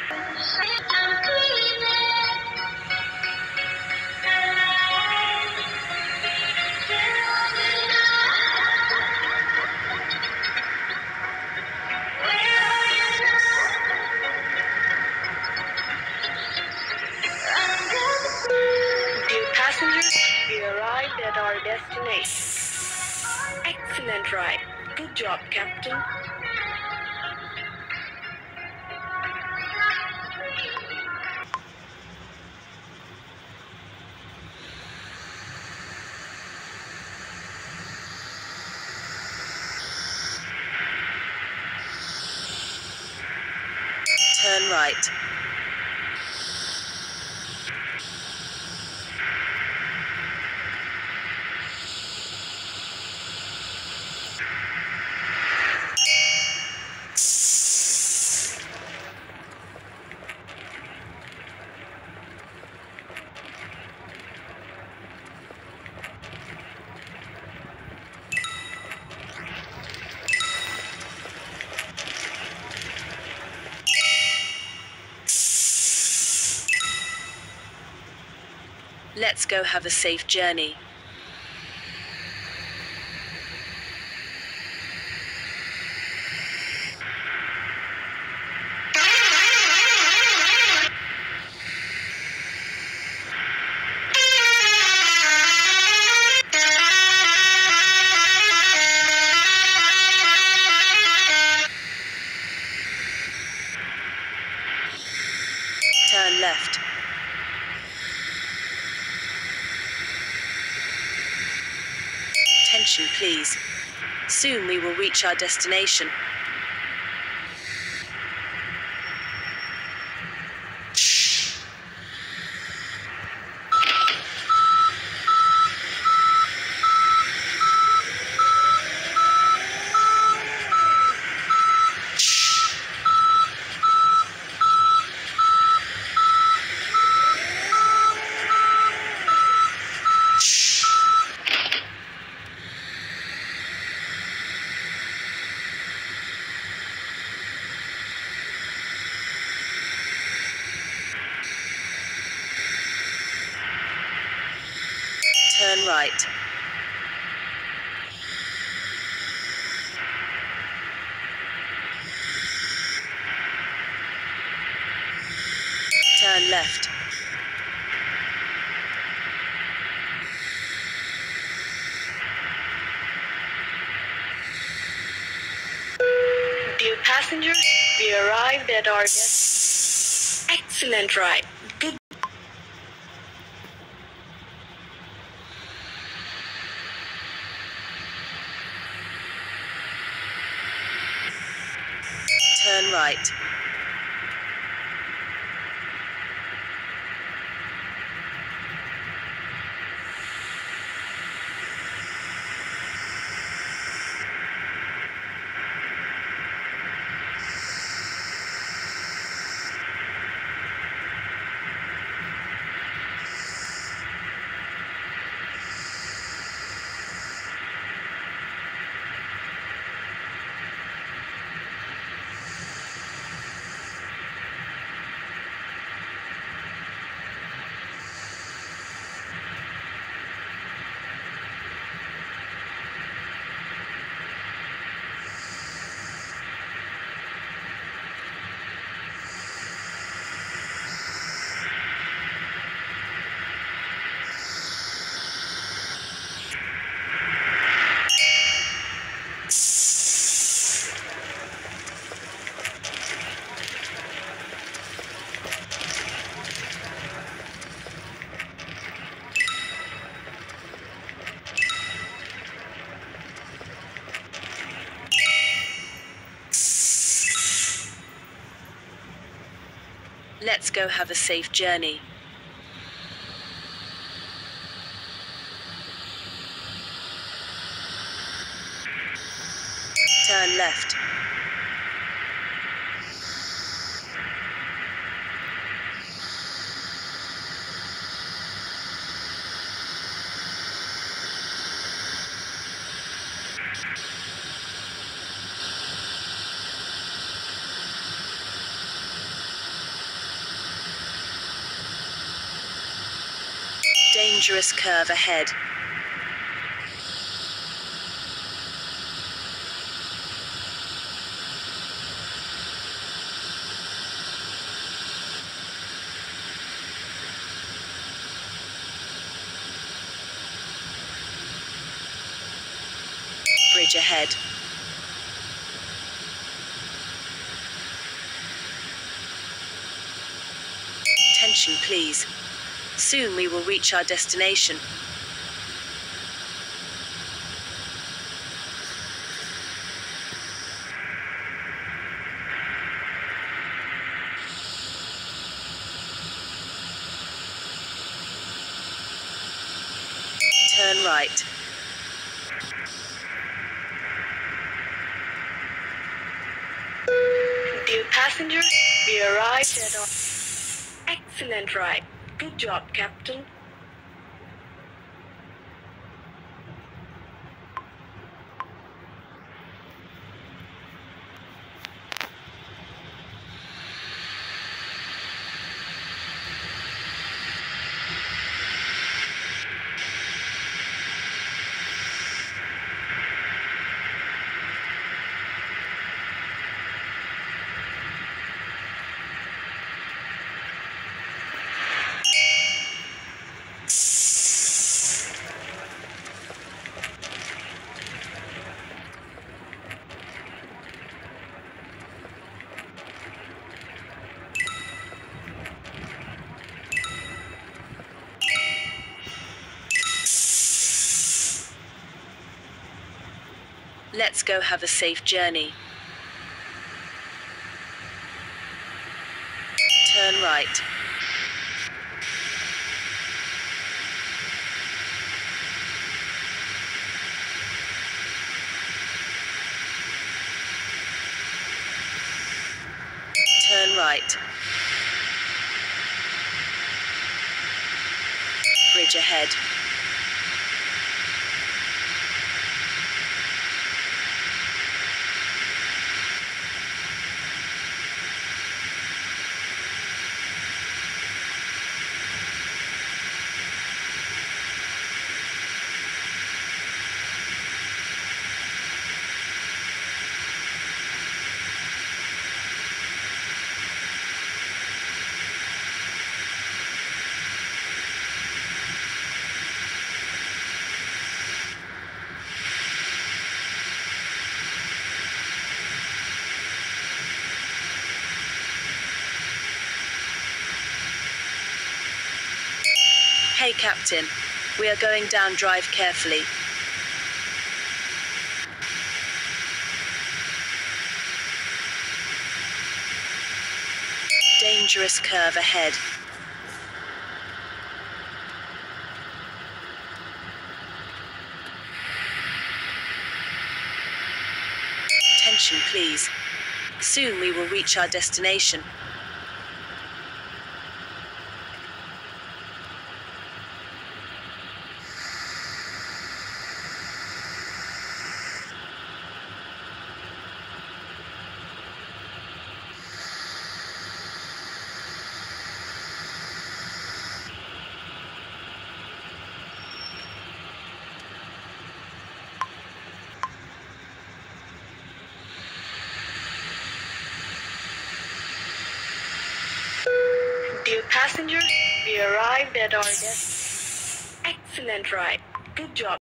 Dear passengers, we arrived at our destination. Excellent ride. Good job, Captain. Turn right. Let's go have a safe journey. Turn left. Attention, please. Soon we will reach our destination. Turn right. Turn left. Dear passengers, we arrived at our destination. Excellent ride. Good. Turn right. Let's go have a safe journey. Turn left. Dangerous curve ahead. Bridge ahead. Attention, please. Soon we will reach our destination. Turn right. Dear passengers, we arrived at our... Excellent ride. Good job, Captain. Let's go have a safe journey. Turn right. Turn right. Bridge ahead. Hey, Captain. We are going down. Drive carefully. Dangerous curve ahead. Attention, please. Soon we will reach our destination. Dear passengers, we arrived at our destination. Excellent ride. Good job.